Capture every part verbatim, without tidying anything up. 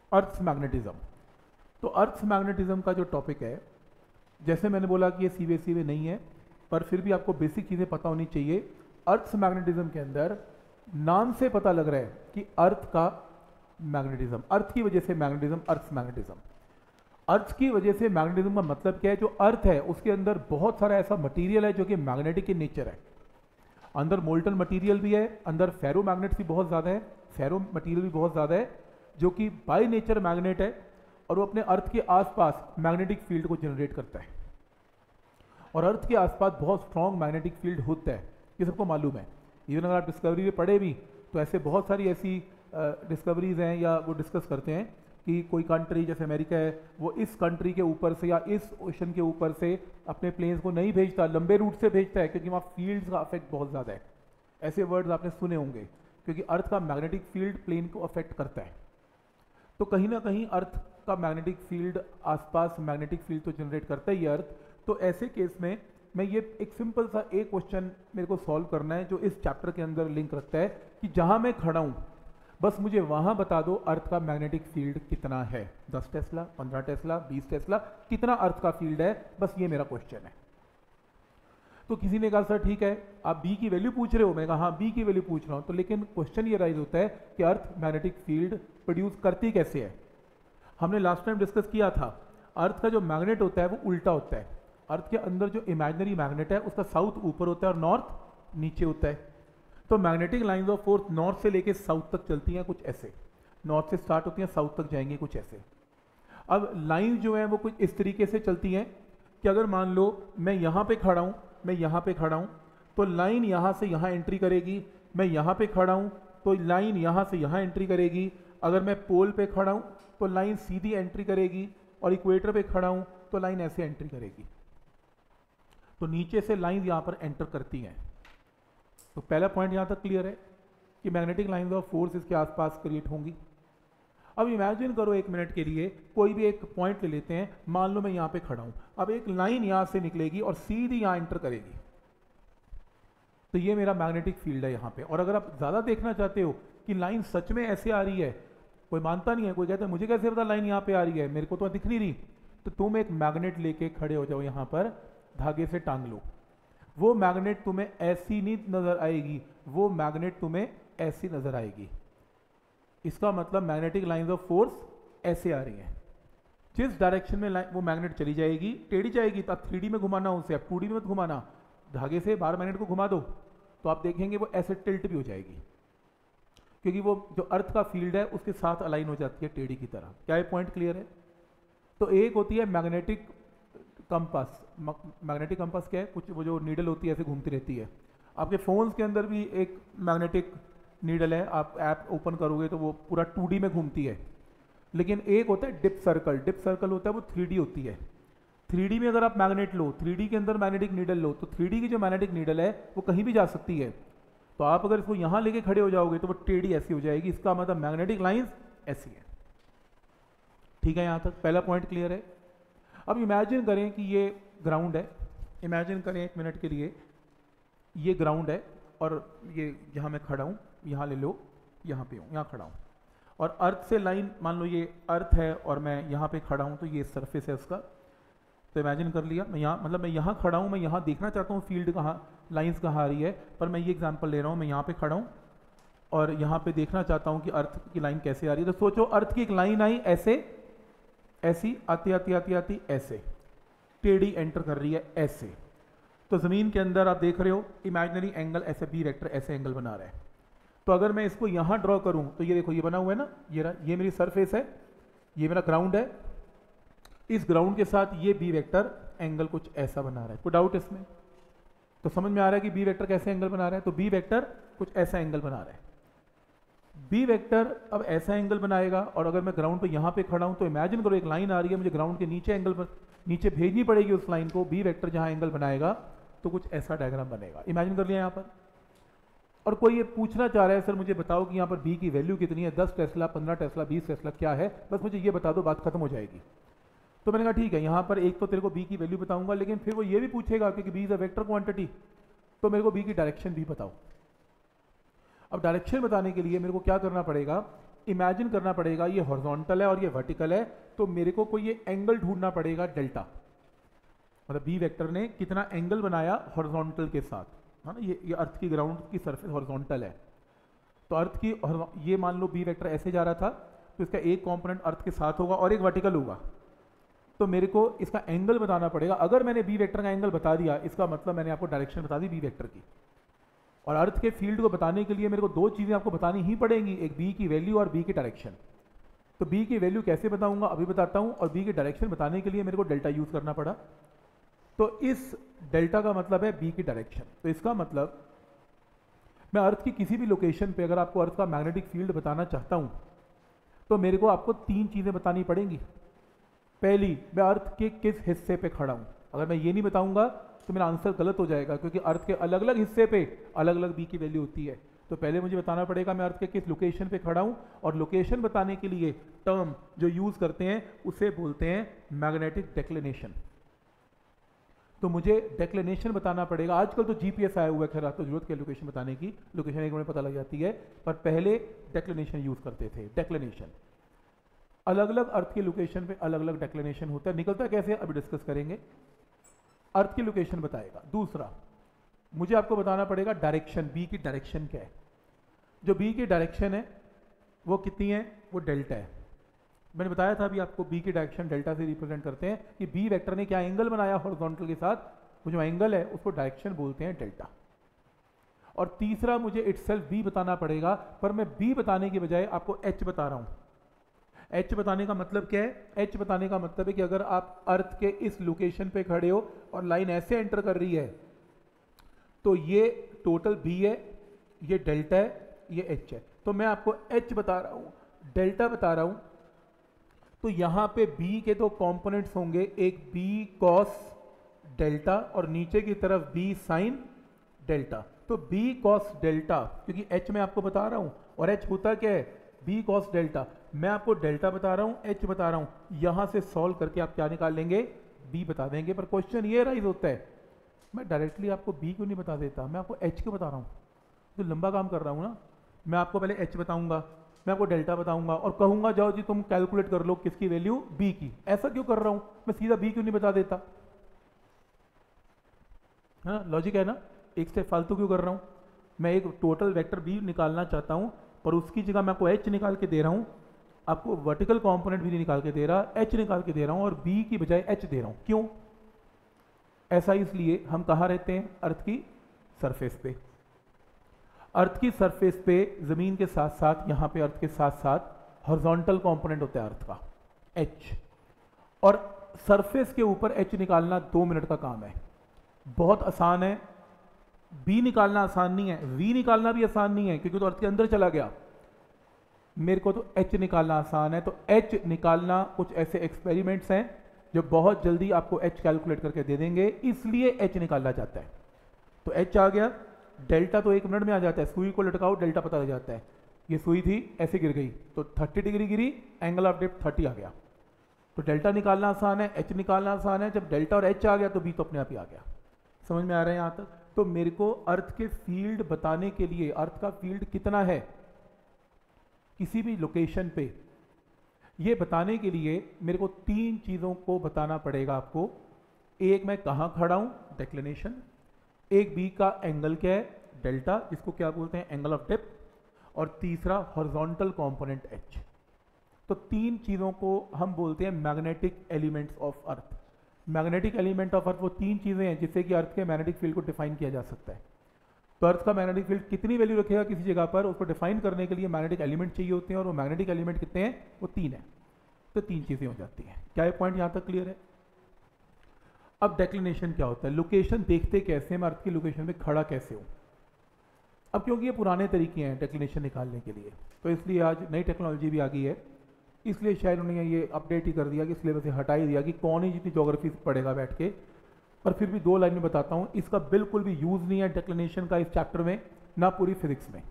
अर्थ magnetism. तो अर्थ magnetism का जो टॉपिक है, जैसे मैंने बोला कि ये सीबीएसई में नहीं है, पर फिर भी आपको बेसिक चीज़ें पता होनी चाहिए। अर्थ मैग्नेटिज्म के अंदर नाम से पता लग रहा है कि अर्थ का मैग्नेटिज्म, अर्थ की वजह से मैग्नेटिज्म, अर्थ मैग्नेटिज्म। अर्थ की वजह से मैग्नेटिज्म का मतलब क्या है? जो अर्थ है उसके अंदर बहुत सारा ऐसा मटेरियल है जो कि मैग्नेटिक इन नेचर है। अंदर मोल्टन मटेरियल भी है, अंदर फेरो मैग्नेट्स भी बहुत ज़्यादा है, फेरो मटेरियल भी बहुत ज़्यादा है जो कि बाय नेचर मैग्नेट है, और वो अपने अर्थ के आसपास मैग्नेटिक फील्ड को जनरेट करता है। और अर्थ के आसपास बहुत स्ट्रॉन्ग मैग्नेटिक फील्ड होता है, ये सबको मालूम है। इवन अगर आप डिस्कवरी में पढ़े भी तो ऐसे बहुत सारी ऐसी डिस्कवरीज हैं या वो डिस्कस करते हैं कि कोई कंट्री जैसे अमेरिका है, वो इस कंट्री के ऊपर से या इस ओशन के ऊपर से अपने प्लेन्स को नहीं भेजता, लंबे रूट से भेजता है, क्योंकि वहाँ फील्ड्स का अफेक्ट बहुत ज़्यादा है। ऐसे वर्ड्स आपने सुने होंगे, क्योंकि अर्थ का मैग्नेटिक फील्ड प्लेन को अफेक्ट करता है। तो कहीं ना कहीं अर्थ का मैग्नेटिक फील्ड आसपास मैग्नेटिक फील्ड तो जनरेट करता ही अर्थ। तो ऐसे केस में मैं ये एक सिंपल सा एक क्वेश्चन मेरे को सॉल्व करना है जो इस चैप्टर के अंदर लिंक रखता है कि जहां मैं खड़ा हूं बस मुझे वहां बता दो अर्थ का मैग्नेटिक फील्ड कितना है। दस टेस्ला, पंद्रह टेस्ला, बीस टेस्ला, कितना अर्थ का फील्ड है, बस ये मेरा क्वेश्चन है। तो किसी ने कहा सर ठीक है आप बी की वैल्यू पूछ रहे हो, मैं कहा हाँ बी की वैल्यू पूछ रहा हूं। तो लेकिन क्वेश्चन ये राइज होता है कि अर्थ मैग्नेटिक फील्ड प्रोड्यूस करती कैसे है। हमने लास्ट टाइम डिस्कस किया था अर्थ का जो मैग्नेट होता है वो उल्टा होता है। अर्थ के अंदर जो इमेजिनरी मैग्नेट है उसका साउथ ऊपर होता है और नॉर्थ नीचे होता है। तो magnetic lines of force north से लेके साउथ तक चलती हैं कुछ ऐसे, नॉर्थ से स्टार्ट होती हैं साउथ तक जाएंगे कुछ ऐसे। अब लाइंस जो है वो कुछ इस तरीके से चलती हैं कि अगर मान लो मैं यहाँ पे खड़ा हूँ, मैं यहाँ पे खड़ा हूँ, तो लाइन यहाँ से यहाँ एंट्री करेगी। मैं यहाँ पे खड़ा हूँ तो लाइन यहाँ से यहाँ एंट्री करेगी। अगर मैं पोल पे खड़ा हूँ तो लाइन सीधी एंट्री करेगी, और इक्वेटर पे खड़ा हूँ तो लाइन ऐसे एंट्री करेगी। तो नीचे से लाइन यहाँ पर एंटर करती हैं। तो पहला पॉइंट यहाँ तक क्लियर है कि मैग्नेटिक लाइंस ऑफ फोर्स इसके आसपास क्रिएट होंगी। अब इमेजिन करो एक मिनट के लिए, कोई भी एक पॉइंट ले लेते हैं, मान लो मैं यहाँ पे खड़ा हूँ, अब एक लाइन यहाँ से निकलेगी और सीधी यहाँ एंटर करेगी। तो ये मेरा मैग्नेटिक फील्ड है यहाँ पे। और अगर आप ज़्यादा देखना चाहते हो कि लाइन सच में ऐसे आ रही है, कोई मानता नहीं है, कोई कहता है मुझे कैसे पता लाइन यहाँ पे आ रही है, मेरे को तो दिख नहीं रही, तो तुम एक मैग्नेट लेके खड़े हो जाओ यहाँ पर, धागे से टांग लो। वो मैग्नेट तुम्हें ऐसी नहीं नजर आएगी, वो मैग्नेट तुम्हें ऐसी नजर आएगी। इसका मतलब मैग्नेटिक लाइंस ऑफ फोर्स ऐसे आ रही है। जिस डायरेक्शन में वो मैग्नेट चली जाएगी टेढ़ी जाएगी, तो आप थ्री डी में घुमाना उसे, आप टू डी में मत घुमाना। धागे से बाहर मैग्नेट को घुमा दो तो आप देखेंगे वो ऐसे टिल्ट भी हो जाएगी, क्योंकि वो जो अर्थ का फील्ड है उसके साथ अलाइन हो जाती है टेढ़ी की तरह। क्या ये पॉइंट क्लियर है? तो एक होती है मैग्नेटिक कंपास। मैग्नेटिक कंपास क्या है? कुछ वो जो नीडल होती है ऐसे घूमती रहती है। आपके फोन्स के अंदर भी एक मैग्नेटिक नीडल है, आप ऐप ओपन करोगे तो वो पूरा टू डी में घूमती है। लेकिन एक होता है डिप सर्कल। डिप सर्कल होता है वो थ्री डी होती है। थ्री डी में अगर आप मैग्नेट लो, थ्री डी के अंदर मैग्नेटिक नीडल लो, तो थ्री डी की जो मैग्नेटिक नीडल है वो कहीं भी जा सकती है। तो आप अगर इसको यहाँ लेके खड़े हो जाओगे तो वो टेढ़ी ऐसी हो जाएगी। इसका मतलब मैग्नेटिक लाइंस ऐसी है। ठीक है, यहाँ तक पहला पॉइंट क्लियर है। अब इमेजिन करें कि ये ग्राउंड है। इमेजिन करें एक मिनट के लिए ये ग्राउंड है और ये जहाँ मैं खड़ा हूँ, यहाँ ले लो, यहाँ पे हूँ, यहाँ खड़ा हूँ, और अर्थ से लाइन, मान लो ये अर्थ है और मैं यहाँ पे खड़ा हूँ, तो ये सरफेस है उसका। तो इमेजिन कर लिया मैं यहाँ, मतलब मैं यहाँ खड़ा हूँ, मैं यहाँ देखना चाहता हूँ फील्ड कहाँ, लाइंस कहाँ आ रही है, पर मैं ये एग्जांपल ले रहा हूँ, मैं यहाँ पे खड़ा हूँ और यहाँ पे देखना चाहता हूँ कि अर्थ की लाइन कैसे आ रही है। तो सोचो अर्थ की एक लाइन आई ऐसे, ऐसी आती आती आती आती ऐसे टेढ़ी एंटर कर रही है ऐसे। तो ज़मीन के अंदर आप देख रहे हो इमेजिनरी एंगल ऐसे बी वेक्टर ऐसे एंगल बना रहा है। तो अगर मैं इसको यहाँ ड्रॉ करूँ तो ये देखो ये बना हुआ है ना, ये रहा, ये मेरी सरफेस है, ये मेरा ग्राउंड है। इस ग्राउंड के साथ ये बी वेक्टर एंगल कुछ ऐसा बना रहा है। कोई डाउट इसमें? तो समझ में आ रहा है कि बी वेक्टर कैसे एंगल बना रहा है? तो बी वेक्टर कुछ ऐसा एंगल बना रहा है। बी वेक्टर अब ऐसा एंगल बनाएगा, और अगर मैं ग्राउंड पे यहाँ पे खड़ा हूँ तो इमेजिन करो एक लाइन आ रही है, मुझे ग्राउंड के नीचे एंगल पर नीचे भेजनी पड़ेगी उस लाइन को। बी वेक्टर जहाँ एंगल बनाएगा तो कुछ ऐसा डायग्राम बनेगा। इमेजिन कर लिया यहाँ पर। और कोई ये पूछना चाह रहा है सर मुझे बताओ कि यहाँ पर बी की वैल्यू कितनी है, दस टेस्ला, पंद्रह टेस्ला, बीस टेस्ला क्या है, बस मुझे ये बता दो, बात खत्म हो जाएगी। तो मैंने कहा ठीक है, यहाँ पर एक तो तेरे को बी की वैल्यू बताऊंगा, लेकिन फिर वो ये भी पूछेगा क्योंकि B is a vector quantity, तो मेरे को बी की डायरेक्शन भी बताओ। अब डायरेक्शन बताने के लिए मेरे को क्या करना पड़ेगा इमेजिन करना पड़ेगा ये हॉरिजॉन्टल है और ये वर्टिकल है, तो मेरे को कोई ये एंगल ढूंढना पड़ेगा डेल्टा, मतलब बी वेक्टर ने कितना एंगल बनाया हॉरिजॉन्टल के साथ, है ना। ये ये अर्थ की ग्राउंड की सरफेस हॉरिजॉन्टल है, तो अर्थ की, ये मान लो बी वेक्टर ऐसे जा रहा था, तो इसका एक कंपोनेंट अर्थ के साथ होगा और एक वर्टिकल होगा, तो मेरे को इसका एंगल बताना पड़ेगा। अगर मैंने बी वेक्टर का एंगल बता दिया, इसका मतलब मैंने आपको डायरेक्शन बता दी बी वेक्टर की। और अर्थ के फील्ड को बताने के लिए मेरे को दो चीज़ें आपको बतानी ही पड़ेंगी, एक बी की वैल्यू और बी की डायरेक्शन। तो बी की वैल्यू कैसे बताऊंगा अभी बताता हूं, और बी की डायरेक्शन बताने के लिए मेरे को डेल्टा यूज करना पड़ा। तो इस डेल्टा का मतलब है बी की डायरेक्शन। तो इसका मतलब मैं अर्थ की किसी भी लोकेशन पे अगर आपको अर्थ का मैग्नेटिक फील्ड बताना चाहता हूं, तो मेरे को आपको तीन चीज़ें बतानी पड़ेंगी। पहली, मैं अर्थ के किस हिस्से पे खड़ा हूं। अगर मैं ये नहीं बताऊंगा तो मेरा आंसर गलत हो जाएगा, क्योंकि अर्थ के अलग अलग हिस्से पे अलग अलग बी की वैल्यू होती है। तो पहले मुझे बताना पड़ेगा मैं अर्थ के किस लोकेशन पे खड़ा हूं, और लोकेशन बताने के लिए टर्म जो यूज करते हैं उसे बोलते हैं मैग्नेटिक डेक्लिनेशन। तो मुझे डेक्लिनेशन बताना पड़ेगा। आजकल तो जीपीएस आया हुआ है, खैर आपको जरूरत है लोकेशन बताने की, लोकेशन एक मिनट में पता लग जाती है, पर पहले डेक्लिनेशन यूज करते थे। डेक्लिनेशन, अलग अलग अर्थ की लोकेशन पे अलग अलग डेक्लिनेशन होता है। निकलता कैसे अभी डिस्कस करेंगे। अर्थ की लोकेशन बताएगा। दूसरा, मुझे आपको बताना पड़ेगा डायरेक्शन, बी की डायरेक्शन क्या है। जो बी की डायरेक्शन है वो कितनी है, वो डेल्टा है। मैंने बताया था अभी आपको बी की डायरेक्शन डेल्टा से रिप्रेजेंट करते हैं कि बी वेक्टर ने क्या एंगल बनाया हॉरिजॉन्टल के साथ, वो जो एंगल है उसको डायरेक्शन बोलते हैं डेल्टा। और तीसरा, मुझे इटसेल्फ बी बताना पड़ेगा, पर मैं बी बताने की बजाय आपको एच बता रहा हूं। एच बताने का मतलब क्या है, एच बताने का मतलब है कि अगर आप अर्थ के इस लोकेशन पे खड़े हो और लाइन ऐसे एंटर कर रही है, तो ये टोटल बी है, ये डेल्टा है, ये एच है। तो मैं आपको एच बता रहा हूं, डेल्टा बता रहा हूं, तो यहां पे बी के दो कंपोनेंट्स होंगे, एक बी कॉस डेल्टा और नीचे की तरफ बी साइन डेल्टा। तो बी कॉस डेल्टा, क्योंकि एच मैं आपको बता रहा हूं, और एच होता क्या है, बी कॉस डेल्टा। मैं आपको डेल्टा बता रहा हूं, एच बता रहा हूं, यहां से सॉल्व करके आप क्या निकाल लेंगे, बी बता देंगे। पर क्वेश्चन ये राइज होता है, मैं डायरेक्टली आपको बी क्यों नहीं बता देता, मैं आपको एच क्यों बता रहा हूं। तो लंबा काम कर रहा हूं ना। मैं आपको पहले एच बताऊंगा, मैं आपको डेल्टा बताऊंगा और कहूंगा जाओ जी तुम कैलकुलेट कर लो किसकी वैल्यू, बी की। ऐसा क्यों कर रहा हूं, मैं सीधा बी क्यों नहीं बता देता। हाँ, लॉजिक है ना। एक स्टेप फालतू क्यों कर रहा हूं। मैं एक टोटल वेक्टर बी निकालना चाहता हूं, पर उसकी जगह मैं आपको एच निकाल के दे रहा हूं, आपको वर्टिकल कंपोनेंट भी नहीं निकाल के दे रहा, एच निकाल के दे रहा हूं, और बी की बजाय एच दे रहा हूं। क्यों ऐसा, इसलिए हम कहाँ रहते हैं, अर्थ की सरफेस पे। अर्थ की सरफेस पे जमीन के साथ साथ, यहां पे अर्थ के साथ साथ हॉरिजॉन्टल कंपोनेंट होता है अर्थ का, एच। और सरफेस के ऊपर एच निकालना दो मिनट का काम है, बहुत आसान है। बी निकालना आसान नहीं है, वी निकालना भी आसान नहीं है, क्योंकि तो अर्थ के अंदर चला गया। मेरे को तो एच निकालना आसान है। तो एच निकालना, कुछ ऐसे एक्सपेरिमेंट्स हैं जो बहुत जल्दी आपको एच कैलकुलेट करके दे देंगे, इसलिए एच निकाला जाता है। तो एच आ गया, डेल्टा तो एक मिनट में आ जाता है, सुई को लटकाओ डेल्टा पता लग जाता है। ये सुई थी ऐसे गिर गई तो थर्टी डिग्री गिरी, एंगल ऑफ डेप्थ थर्टी आ गया। तो डेल्टा निकालना आसान है, एच निकालना आसान है। जब डेल्टा और एच आ गया तो बी तो अपने आप ही आ गया। समझ में आ रहा है यहाँ तक। तो मेरे को अर्थ के फील्ड बताने के लिए, अर्थ का फील्ड कितना है किसी भी लोकेशन पे, ये बताने के लिए मेरे को तीन चीज़ों को बताना पड़ेगा आपको। एक, मैं कहाँ खड़ा हूँ, डेक्लिनेशन। एक, बी का एंगल क्या है, डेल्टा, जिसको क्या बोलते हैं, एंगल ऑफ डेप्थ। और तीसरा, हॉरिजॉन्टल कंपोनेंट एच। तो तीन चीज़ों को हम बोलते हैं magnetic elements of earth. Magnetic element of earth वो तीन चीज़ें हैं जिससे कि अर्थ के मैग्नेटिक फील्ड को डिफाइन किया जा सकता है। तो अर्थ का मैग्नेटिक फील्ड कितनी वैल्यू रखेगा किसी जगह पर, उसको डिफाइन करने के लिए मैग्नेटिक एलिमेंट चाहिए होते हैं, और वो मैग्नेटिक एलिमेंट कितने हैं, वो तीन है। तो तीन चीज़ें हो जाती हैं। क्या ये पॉइंट यहाँ तक क्लियर है। अब डेक्लिनेशन क्या होता है, लोकेशन देखते कैसे, मैं अर्थ की लोकेशन में खड़ा कैसे हूँ। अब क्योंकि ये पुराने तरीके हैं डेक्लिनेशन निकालने के लिए, तो इसलिए आज नई टेक्नोलॉजी भी आ गई है, इसलिए शायद उन्होंने ये अपडेट ही कर दिया कि सिलेबस से हटा ही दिया कि कौन ही जितनी ज्योग्राफी पढ़ेगा बैठ के। पर फिर भी दो लाइन में बताता हूँ, इसका बिल्कुल भी यूज़ नहीं है डेक्लिनेशन का इस चैप्टर में, ना पूरी फिजिक्स में।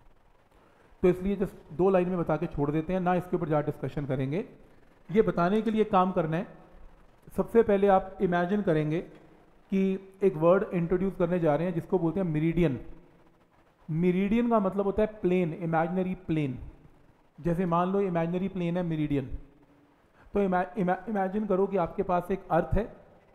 तो इसलिए जस्ट दो लाइन में बता के छोड़ देते हैं, ना इसके ऊपर ज़्यादा डिस्कशन करेंगे। ये बताने के लिए काम करना है। सबसे पहले आप इमेजिन करेंगे कि एक वर्ड इंट्रोड्यूस करने जा रहे हैं जिसको बोलते हैं मेरिडियन। मेरिडियन का मतलब होता है प्लेन, इमेजिनरी प्लेन। जैसे मान लो इमेजिनरी प्लेन है मेरिडियन, तो इमा, इमा, इमेजिन करो कि आपके पास एक अर्थ है।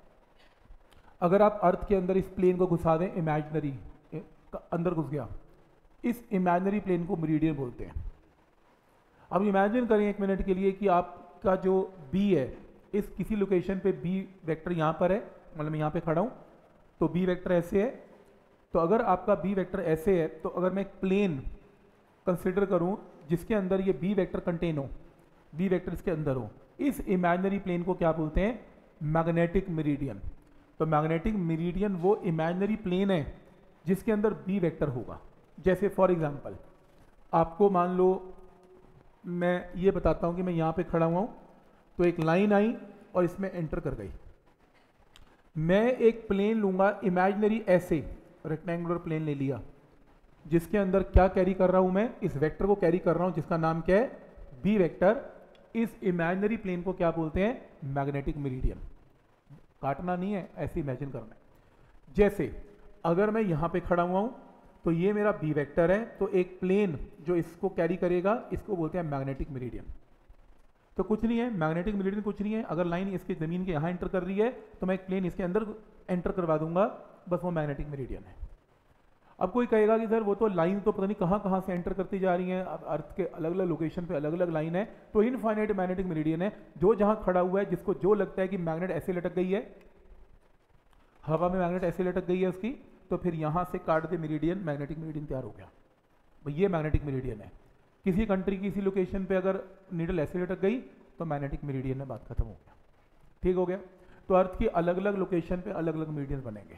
अगर आप अर्थ के अंदर इस प्लेन को घुसा दें, इमेजिनरी अंदर घुस गया, इस इमेजिनरी प्लेन को मेरिडियन बोलते हैं। अब इमेजिन करें एक मिनट के लिए कि आपका जो बी है, इस किसी लोकेशन पे बी वेक्टर यहाँ पर है, मतलब मैं यहाँ पे खड़ा हूँ, तो बी वेक्टर ऐसे है। तो अगर आपका बी वेक्टर ऐसे है, तो अगर मैं एक प्लेन कंसिडर करूँ जिसके अंदर ये बी वेक्टर कंटेन हो, बी वेक्टर इसके अंदर हो, इस इमेजिनरी प्लेन को क्या बोलते हैं? Magnetic meridian. तो मैग्नेटिक मेरिडियन वो इमेजिनरी प्लेन है जिसके अंदर बी वेक्टर होगा। जैसे फॉर एग्जांपल आपको मान लो मैं ये बताता हूँ कि मैं यहाँ पे खड़ा हुआ हूँ, तो एक लाइन आई और इसमें एंटर कर गई। मैं एक प्लेन लूँगा इमेजिनरी ऐसे, रेक्टेंगुलर प्लेन ले लिया, जिसके अंदर क्या कैरी कर रहा हूँ मैं? इस वेक्टर को कैरी कर रहा हूँ जिसका नाम क्या है? B vector. इस इमेजिनरी प्लेन को क्या बोलते हैं? Magnetic meridian. काटना नहीं है, ऐसे इमेजिन करना है। जैसे अगर मैं यहाँ पे खड़ा हुआ हूँ, तो ये मेरा बी वेक्टर है, तो एक प्लेन जो इसको कैरी करेगा इसको बोलते हैं मैग्नेटिक मेरिडियन। तो कुछ नहीं है, मैग्नेटिक मेरिडियन कुछ नहीं है। अगर लाइन इसके जमीन के यहाँ एंटर कर रही है तो मैं एक प्लेन इसके अंदर एंटर करवा दूंगा, बस वो मैग्नेटिक मेरिडियन है। अब कोई कहेगा कि सर वो तो लाइन तो पता नहीं कहाँ कहाँ से एंटर करती जा रही है, अब अर्थ के अलग अलग लोकेशन पे अलग अलग लाइन है, तो इनफाइनाइट मैग्नेटिक मेरिडियन है। जो जहाँ खड़ा हुआ है, जिसको जो लगता है कि मैग्नेट ऐसे लटक गई है, हवा में मैग्नेट ऐसे लटक गई है उसकी, तो फिर यहाँ से काट दे मेरिडियन, मैग्नेटिक मेरिडियन तैयार हो गया। भाई ये मैग्नेटिक मेरिडियन है। किसी कंट्री की किसी लोकेशन पे अगर नीडल ऐसे लटक गई तो मैग्नेटिक मेरिडियन में बात खत्म हो गया। ठीक हो गया। तो अर्थ की अलग अलग लोकेशन पे अलग अलग मेरिडियन बनेंगे।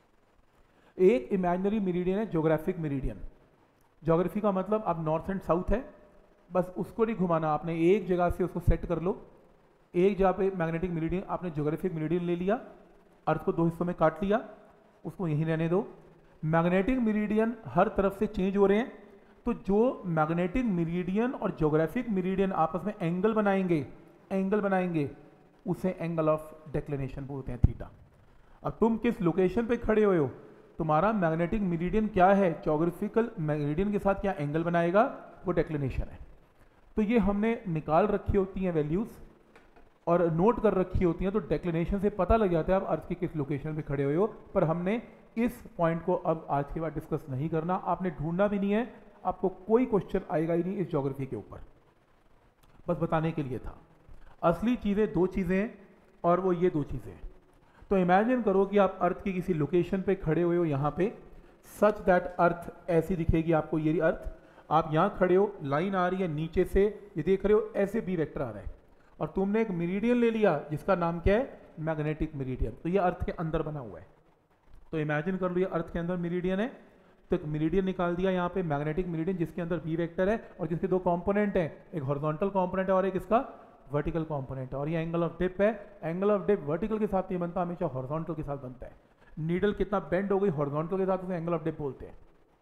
एक इमेजिनरी मेरिडियन है ज्योग्राफिक मेरिडियन। ज्योग्राफी का मतलब अब नॉर्थ एंड साउथ है, बस उसको नहीं घुमाना आपने, एक जगह से उसको सेट कर लो। एक जगह पे मैग्नेटिक मेरिडियन, आपने ज्योग्राफिक मेरिडियन ले लिया, अर्थ को दो हिस्सों में काट लिया, उसको यहीं रहने दो। मैग्नेटिक मेरिडियन हर तरफ से चेंज हो रहे हैं, तो जो मैग्नेटिक मेरिडियन और ज्योग्राफिक मेरिडियन आपस में एंगल बनाएंगे, एंगल बनाएंगे उसे एंगल ऑफ डेक्लिनेशन बोलते हैं, थीटा। अब तुम किस लोकेशन पे खड़े हुए हो, तुम्हारा मैग्नेटिक मेरिडियन क्या है, ज्योग्राफिकल मेरिडियन के साथ क्या एंगल बनाएगा, वो डेक्लिनेशन है। तो ये हमने निकाल रखी होती हैं वैल्यूज और नोट कर रखी होती हैं, तो डेक्लिनेशन से पता लग जाता है आप अर्थ की किस लोकेशन पे खड़े हुए हो। पर हमने इस पॉइंट को अब आज के बाद डिस्कस नहीं करना, आपने ढूंढना भी नहीं है, आपको कोई क्वेश्चन आएगा ही नहीं इस ज्योग्राफी के ऊपर, बस बताने के लिए था। असली चीजें दो चीजें हैं और वो ये दो चीजें हैं। तो इमेजिन करो कि आप अर्थ की किसी लोकेशन पे खड़े हुए हो, यहाँ पे, सच दैट अर्थ ऐसी दिखेगी आपको, ये अर्थ, आप यहाँ खड़े हो, लाइन आ रही है नीचे से, ये देख रहे हो ऐसे बी वेक्टर आ रहा है, और तुमने एक मेरिडियन ले लिया जिसका नाम क्या है? Magnetic meridian. तो ये अर्थ के अंदर बना हुआ है। तो इमेजिन कर लो ये अर्थ के अंदर मेरिडियन है, तो एक मेरिडियन निकाल दिया यहाँ पे, मैग्नेटिक मेरिडियन, जिसके अंदर बी वेक्टर है और जिसके दो कंपोनेंट हैं, एक हॉरिजॉन्टल कंपोनेंट है और एक इसका वर्टिकल कंपोनेंट है, और ये एंगल ऑफ डिप है। एंगल ऑफ डिप वर्टिकल के साथ नहीं बनता, हमेशा हॉरिजॉन्टल के साथ बनता है। नीडल कितना बेंड हो गई हॉरिजॉन्टल के साथ, उसे एंगल ऑफ डिप बोलते हैं।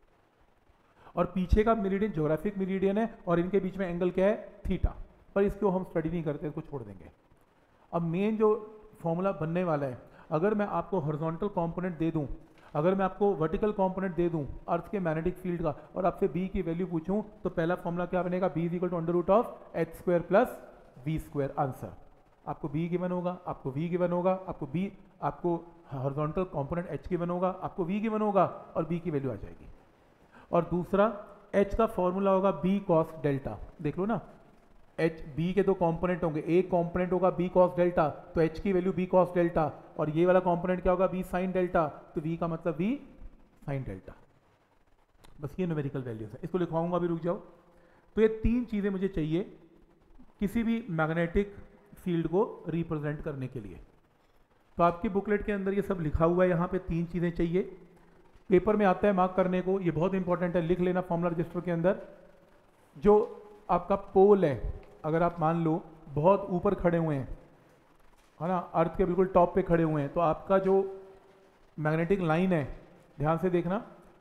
और पीछे का मेरिडियन ज्योग्राफिक मेरिडियन है और इनके बीच में एंगल क्या है? थीटा। पर इसको हम स्टडी नहीं करते, इसको छोड़ देंगे। अब मेन जो फॉर्मूला बनने वाला है, अगर मैं आपको हॉरिजॉन्टल कंपोनेंट दे दूं, अगर मैं आपको वर्टिकल कंपोनेंट दे दूं अर्थ के मैग्नेटिक फील्ड का, और आपसे बी की वैल्यू पूछूं, तो पहला फॉर्मूला क्या बनेगा? B is equal to under root of H square plus V square. Answer आपको बी गिवन होगा, आपको वी गिवन होगा, आपको बी, आपको हॉरिजॉन्टल कंपोनेंट एच गिवन होगा, आपको वी गिवन होगा और बी की वैल्यू आ जाएगी। और दूसरा एच का फॉर्मूला होगा बी कॉस डेल्टा। देख लो ना, एच बी के दो कंपोनेंट होंगे, एक कंपोनेंट होगा बी कॉस डेल्टा, तो एच की वैल्यू बी कॉस डेल्टा, और ये वाला कंपोनेंट क्या होगा? बी साइन डेल्टा, तो वी का मतलब बी साइन डेल्टा। बस ये न्यूमेरिकल वैल्यूज है, इसको लिखवाऊंगा, अभी रुक जाओ। तो ये तीन चीजें मुझे चाहिए किसी भी मैग्नेटिक फील्ड को रिप्रेजेंट करने के लिए। तो आपकी बुकलेट के अंदर ये सब लिखा हुआ है, यहाँ पे तीन चीजें चाहिए। पेपर में आता है मार्क करने को, ये बहुत इंपॉर्टेंट है, लिख लेना फॉर्मूला रजिस्टर के अंदर। जो आपका पोल है, अगर आप मान लो बहुत ऊपर खड़े हुए हैं, है ना, अर्थ के बिल्कुल टॉप पे खड़े हुए हैं, तो आपका जो मैग्नेटिक लाइन है, ध्यान से देखना,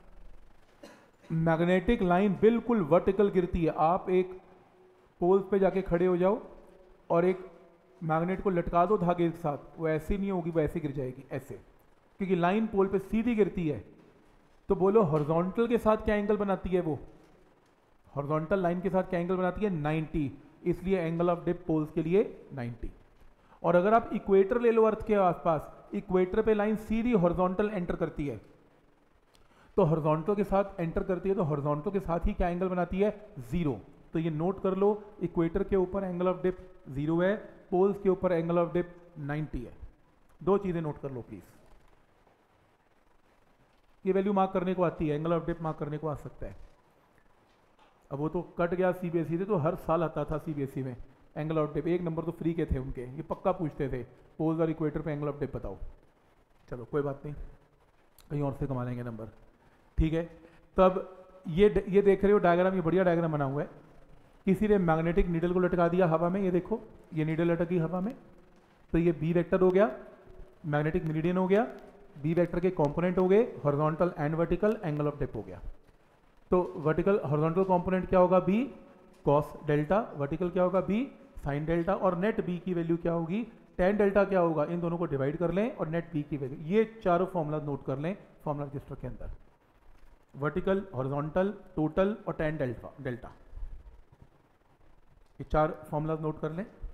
मैग्नेटिक लाइन बिल्कुल वर्टिकल गिरती है। आप एक पोल पे जाके खड़े हो जाओ और एक मैग्नेट को लटका दो धागे के साथ, वो ऐसी नहीं होगी, वो ऐसे गिर जाएगी, ऐसे, क्योंकि लाइन पोल पे सीधी गिरती है। तो बोलो हॉरिजॉन्टल के साथ क्या एंगल बनाती है? वो हॉरिजॉन्टल लाइन के साथ क्या एंगल बनाती है, नाइंटी, इसलिए एंगल ऑफ डिप पोल्स के लिए नाइंटी। और अगर आप इक्वेटर ले लो अर्थ के आसपास, इक्वेटर पे लाइन सीधी हॉरिजॉन्टल एंटर करती है, तो हॉरिजॉन्टल के साथ एंटर करती है तो हॉरिजॉन्टल के साथ ही क्या एंगल बनाती है, जीरो। तो ये नोट कर लो, इक्वेटर के ऊपर एंगल ऑफ डिप जीरो है, पोल्स के ऊपर एंगल ऑफ डिप नाइंटी है। दो चीजें नोट कर लो प्लीज। ये वैल्यू मार्क करने को आती है, एंगल ऑफ डिप मार्क करने को आ सकता है। अब वो तो कट गया सीबीएसई से, तो हर साल आता था सीबीएसई में एंगल ऑफ डिप, एक नंबर तो फ्री के थे उनके, ये पक्का पूछते थे पोल्स और इक्वेटर पे एंगल ऑफ डिप बताओ। चलो कोई बात नहीं, कहीं और से कमा लेंगे नंबर, ठीक है। तब ये ये देख रहे हो डायग्राम, ये बढ़िया डायग्राम बना हुआ है। किसी ने मैग्नेटिक नीडल को लटका दिया हवा में, ये देखो ये नीडल लटकी हवा में, तो ये बी वेक्टर हो गया, मैग्नेटिक मेरिडियन हो गया, बी वेक्टर के कंपोनेंट हो गए horizontal and vertical, angle of dip हो गया। तो वर्टिकल हॉरिजॉन्टल कंपोनेंट क्या होगा, बी कॉस डेल्टा, वर्टिकल क्या होगा, बी साइन डेल्टा, और नेट बी की वैल्यू क्या होगी, टेन डेल्टा क्या होगा, इन दोनों को डिवाइड कर लें और नेट बी की वैल्यू, ये चारों फॉर्मूला नोट कर लें फॉर्मूला रजिस्टर के अंदर, वर्टिकल, हॉरिजॉन्टल, टोटल और टेन डेल्टा डेल्टा, ये चार फॉर्मूला नोट कर लें।